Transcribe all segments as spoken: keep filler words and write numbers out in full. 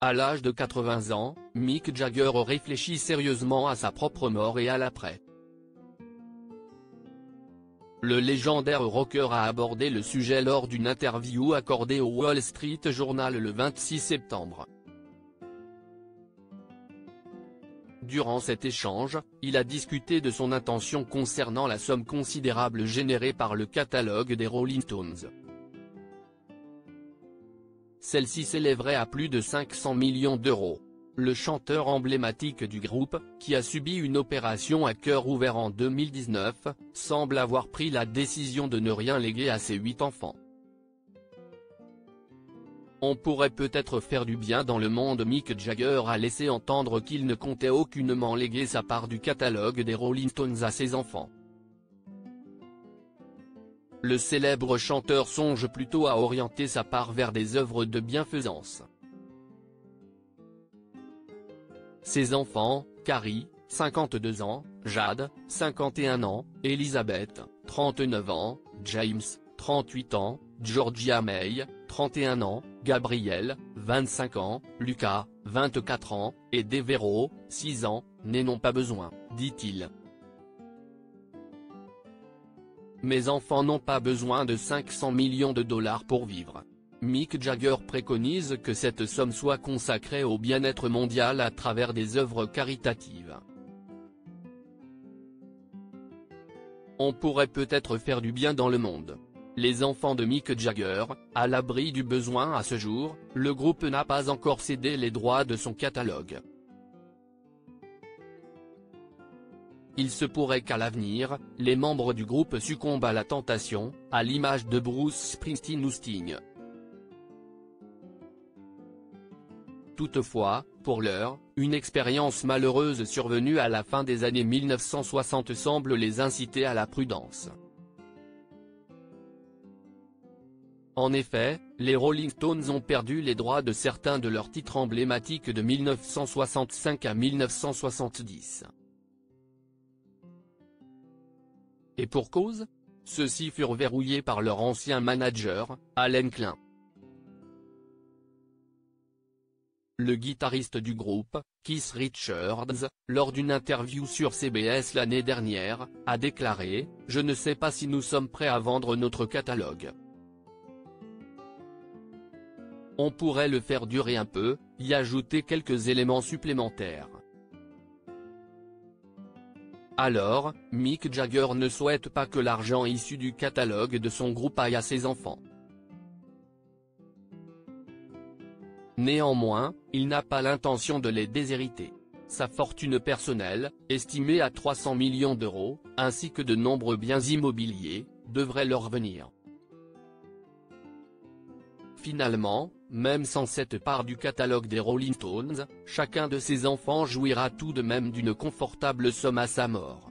À l'âge de quatre-vingts ans, Mick Jagger réfléchit sérieusement à sa propre mort et à l'après. Le légendaire rocker a abordé le sujet lors d'une interview accordée au Wall Street Journal le vingt-six septembre. Durant cet échange, il a discuté de son intention concernant la somme considérable générée par le catalogue des Rolling Stones. Celle-ci s'élèverait à plus de cinq cents millions d'euros. Le chanteur emblématique du groupe, qui a subi une opération à cœur ouvert en deux mille dix-neuf, semble avoir pris la décision de ne rien léguer à ses huit enfants. On pourrait peut-être faire du bien dans le monde. Mick Jagger a laissé entendre qu'il ne comptait aucunement léguer sa part du catalogue des Rolling Stones à ses enfants. Le célèbre chanteur songe plutôt à orienter sa part vers des œuvres de bienfaisance. Ses enfants, Carrie, cinquante-deux ans, Jade, cinquante et un ans, Elizabeth, trente-neuf ans, James, trente-huit ans, Georgia May, trente et un ans, Gabriel, vingt-cinq ans, Lucas, vingt-quatre ans, et Devereaux, six ans, n'en ont pas besoin, dit-il. Mes enfants n'ont pas besoin de cinq cents millions de dollars pour vivre. Mick Jagger préconise que cette somme soit consacrée au bien-être mondial à travers des œuvres caritatives. On pourrait peut-être faire du bien dans le monde. Les enfants de Mick Jagger, à l'abri du besoin à ce jour, le groupe n'a pas encore cédé les droits de son catalogue. Il se pourrait qu'à l'avenir, les membres du groupe succombent à la tentation, à l'image de Bruce Springsteen ou Sting. Toutefois, pour l'heure, une expérience malheureuse survenue à la fin des années mille neuf cent soixante semble les inciter à la prudence. En effet, les Rolling Stones ont perdu les droits de certains de leurs titres emblématiques de mille neuf cent soixante-cinq à mille neuf cent soixante-dix. Et pour cause, ceux-ci furent verrouillés par leur ancien manager, Allen Klein. Le guitariste du groupe, Keith Richards, lors d'une interview sur C B S l'année dernière, a déclaré « Je ne sais pas si nous sommes prêts à vendre notre catalogue. On pourrait le faire durer un peu, y ajouter quelques éléments supplémentaires. » Alors, Mick Jagger ne souhaite pas que l'argent issu du catalogue de son groupe aille à ses enfants. Néanmoins, il n'a pas l'intention de les déshériter. Sa fortune personnelle, estimée à trois cents millions d'euros, ainsi que de nombreux biens immobiliers, devrait leur revenir. Finalement, même sans cette part du catalogue des Rolling Stones, chacun de ses enfants jouira tout de même d'une confortable somme à sa mort.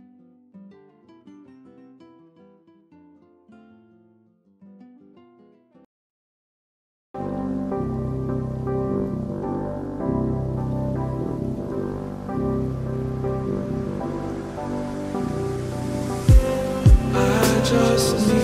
I just need